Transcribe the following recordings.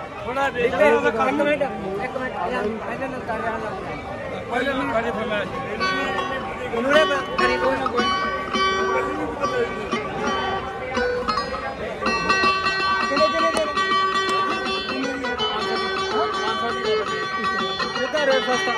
थोड़ा एक मिनट पहले लगता है पहले ना खाली फरमाइश उन्होंने करी कोई ना कोई चलो चलो चलो कितना रेट सस्ता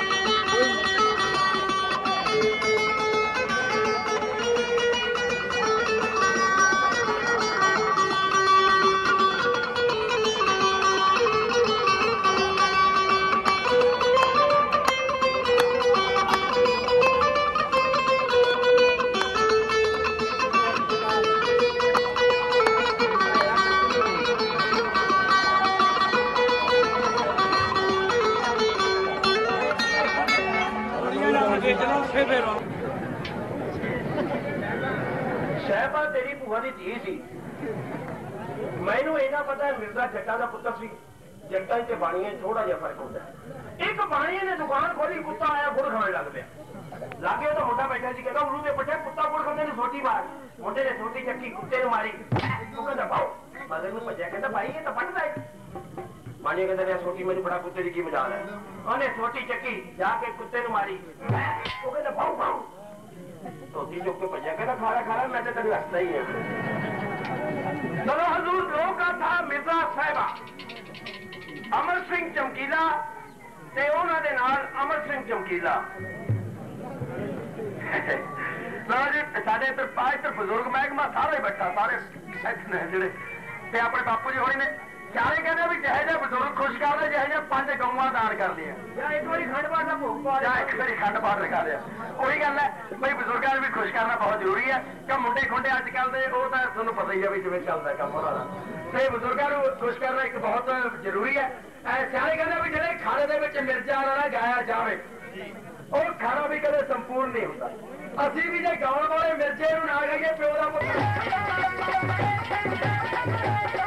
शहबा तेरी भूआ की धी सी मैनू इना पता है मिर्जा जट्टा का पुत्र सी जट्टा ते बाणिया थोड़ा जिहा फर्क होता है एक बाणिया ने दुकान खोली कुत्ता आया गुड़ खाने लग पिया लागे तो मुंडा बैठा सी कहता उन्होंने पट्टे कुत्ता गुड़ खाने ने सोटी मार मुंडे ने सोटी चक्की कुत्ते ने मारी वो कहता भाओ मगर में भजया कहता भाई ये तो पटदा है बाणिया कहता मैं सोटी मेरी बड़ा कुत्ते की मजा है उन्हें सोटी चक्की जाके कुत्ते ने मारी वो कहता भाओ भाओ धोती चुप के भजया कहता खारा खारा मैं तो तेन हंसता ही है चलो हजूर लोग का था मिर्जा साहिबा अमर सिंह चमकीला ते उन्होंने नाल अमर सिंह चमकीला साढ़े इधर बुजुर्ग महकमा सारे बैठा सारे सिख ने जिहड़े ते अपने बापू जी होनी ने सारे कहते भी जहे जे बुजुर्ग खुश कर ले जहे जे 5 गऊं दान कर दिया एक बार खंड पाठ का भोग पा एक बार खंड पाठ रखा दिया वही गल है भाई बुजुर्गों भी खुश करना बहुत जरूरी है कि मुंडे खुंडे अजकल के वो तो तुहानूं पता ही है भी जिवें चलदा काम होना ते बुजुर्गों को खुश करना एक बहुत जरूरी है सारे कहते भी जिहड़े खाने दे विच मिर्जा वाला गाया जाए और खाना भी कदे संपूर्ण नहीं होता असीं भी जे गाउण वाले मिर्जे नूं ना गाइए प्यो दा